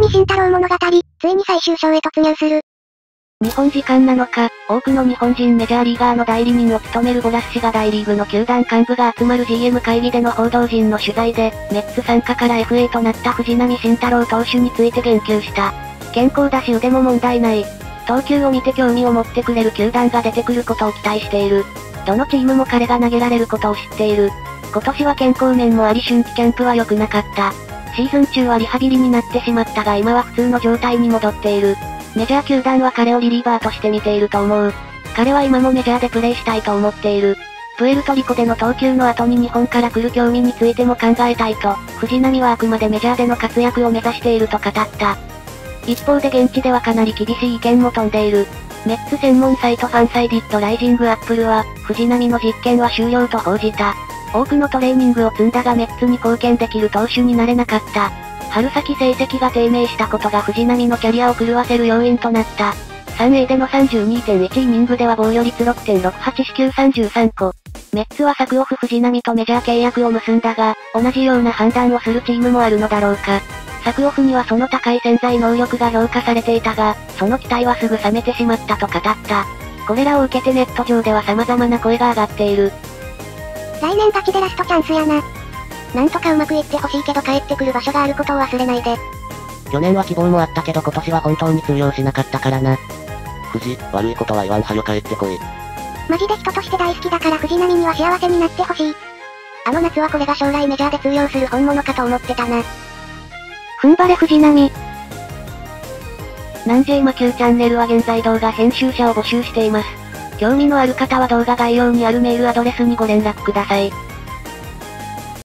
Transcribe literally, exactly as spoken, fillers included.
浪晋太郎物語、ついに最終章へ突入する。 日本時間なのか、多くの日本人メジャーリーガーの代理人を務めるボラス氏が大リーグの球団幹部が集まる ジーエム 会議での報道陣の取材で、メッツ参加から エフエー となった藤浪晋太郎投手について言及した。健康だし腕も問題ない。投球を見て興味を持ってくれる球団が出てくることを期待している。どのチームも彼が投げられることを知っている。今年は健康面もあり春季キャンプは良くなかった。シーズン中はリハビリになってしまったが今は普通の状態に戻っている。メジャー球団は彼をリリーバーとして見ていると思う。彼は今もメジャーでプレーしたいと思っている。プエルトリコでの投球の後に日本から来る興味についても考えたいと、藤浪はあくまでメジャーでの活躍を目指していると語った。一方で現地ではかなり厳しい意見も飛んでいる。メッツ専門サイトファンサイディットライジングアップルは、藤浪の実験は終了と報じた。多くのトレーニングを積んだがメッツに貢献できる投手になれなかった。春先成績が低迷したことが藤浪のキャリアを狂わせる要因となった。さんエー での さんじゅうにてんいち イニングでは防御率 ろくてんろくはち 四球さんじゅうさんこ。メッツは昨オフ藤浪とメジャー契約を結んだが、同じような判断をするチームもあるのだろうか。昨オフにはその高い潜在能力が評価されていたが、その期待はすぐ冷めてしまったと語った。これらを受けてネット上では様々な声が上がっている。 来年ガチでラストチャンスやな。なんとかうまくいってほしいけど帰ってくる場所があることを忘れないで。 去年は希望もあったけど今年は本当に通用しなかったからな。藤、悪いことは言わんはよ帰ってこい。 マジで人として大好きだから藤浪には幸せになってほしい。あの夏はこれが将来メジャーで通用する本物かと思ってたな。 踏ん張れ藤浪。なんじぇいまきゅうチャンネルは現在動画編集者を募集しています。興味のある方は動画概要にあるメールアドレスにご連絡ください。